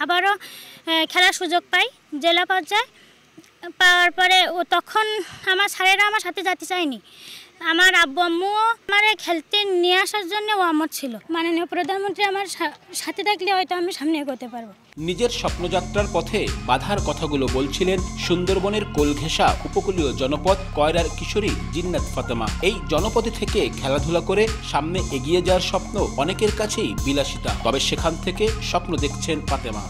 আবারও খেলার সুযোগ পাই জেলা পর্যায়ে। পাওয়ার পরে তখন আমার স্যারেরা আমার সাথে যেতে চায়নি। আমার আব্বু আম্মুও আমার খেলতে নিয়ে আসার জন্য অমত ছিল। মাননীয় প্রধানমন্ত্রী আমার সাথে থাকলে হয়তো আমি সামনে এগোতে পারবো। নিজের স্বপ্নযাত্রার পথে বাধার কথাগুলো বলছিলেন সুন্দরবনের কোলঘেঁষা উপকূলীয় জনপদ কয়রার কিশোরী জিন্নাত ফাতেমা। এই জনপদে থেকে খেলাধুলা করে সামনে এগিয়ে যাওয়ার স্বপ্ন অনেকের কাছেই বিলাসিতা, তবে সেখান থেকে স্বপ্ন দেখছেন ফাতেমা।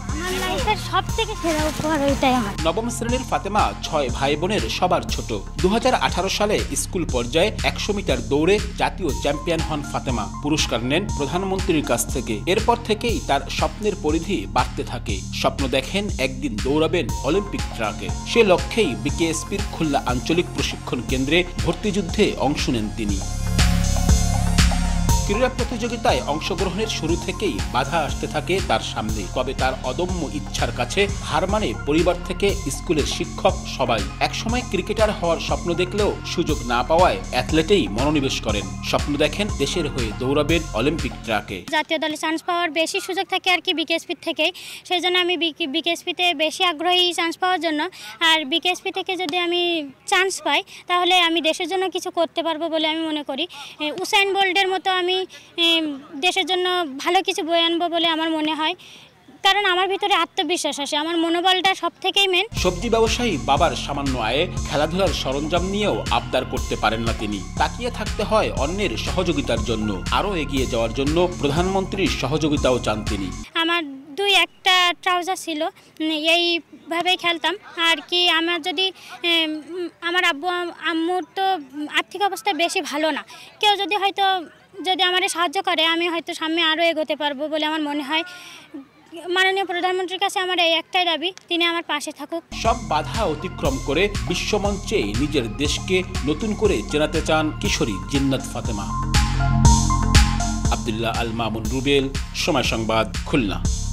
নবম শ্রেণীর ফাতেমা 6 ভাই বোনের সবার ছোট। 2018 সালে স্কুল পর্যায়ে 100 মিটার দৌড়ে জাতীয় চ্যাম্পিয়ন হন ফাতেমা। পুরস্কার নেন প্রধানমন্ত্রীর কাছ থেকে। এরপর থেকেই তার স্বপ্নের পরিধি বাড়তে থাকে। স্বপ্ন দেখেন একদিন দৌড়াবেন অলিম্পিক ট্র্যাকে। সে লক্ষ্যেই বিকেএসপির খুলনা আঞ্চলিক প্রশিক্ষণ কেন্দ্রে ভর্তিযুদ্ধে অংশ নেন তিনি। ক্রীড়া প্রতিযোগিতায় অংশগ্রহণের শুরু থেকেই বাধা আসতে থাকে তার সামনে, তবে তার অদম্য ইচ্ছার কাছে হার মানে পরিবার থেকে স্কুলের শিক্ষক সবাই। একসময় ক্রিকেটার হওয়ার স্বপ্ন দেখলেও সুযোগ না পাওয়ায় অ্যাথলেটেই মনোনিবেশ করেন। স্বপ্ন দেখেন দেশের হয়ে দৌড়াবেন অলিম্পিক ট্র্যাকে। জাতীয় দলে চান্স পাওয়ার বেশি সুযোগ থাকে আর কি বিকেএসপি থেকে, সেই জন্য আমি বিকেএসপিতে বেশি আগ্রহী চান্স পাওয়ার জন্য। আর বিকেএসপি থেকে যদি আমি চান্স পাই তাহলে আমি দেশের জন্য কিছু করতে পারবো বলে আমি মনে করি। উসাইন বোল্টের মতো আমি দেশের জন্য ভালো কিছু বয়ে আনবো বলে আমার মনে হয়, কারণ আমার ভিতরে আত্মবিশ্বাস আসে, আমার মনোবলটা সব থেকেই মেন। সবজি ব্যবসায়ী বাবার সামান্য আয়ে খেলাধুলার সরঞ্জাম নিয়েও আবদার করতে পারেন না তিনি। তাকিয়ে থাকতে হয় অন্যের সহযোগিতার জন্য। আরও এগিয়ে যাওয়ার জন্য প্রধানমন্ত্রীর সহযোগিতাও চান তিনি। আমার 2-1টা ট্রাউজার ছিল, এইভাবেই খেলতাম আর কি। আমার যদি আমার আব্বু আম্মুর তো আর্থিক অবস্থা বেশি ভালো না, কেউ যদি আমার সাহায্য করে আমি হয়তো সামনে আরও এগোতে পারবো বলে আমার মনে হয়। মাননীয় প্রধানমন্ত্রীর কাছে আমার এই একটাই দাবি, তিনি আমার পাশে থাকুক। সব বাধা অতিক্রম করে বিশ্বমঞ্চে নিজের দেশকে নতুন করে চেনাতে চান কিশোরী জিন্নাত ফাতেমা। আব্দুল্লাহ আল মামুন রুবেল, সময় সংবাদ, খুলনা।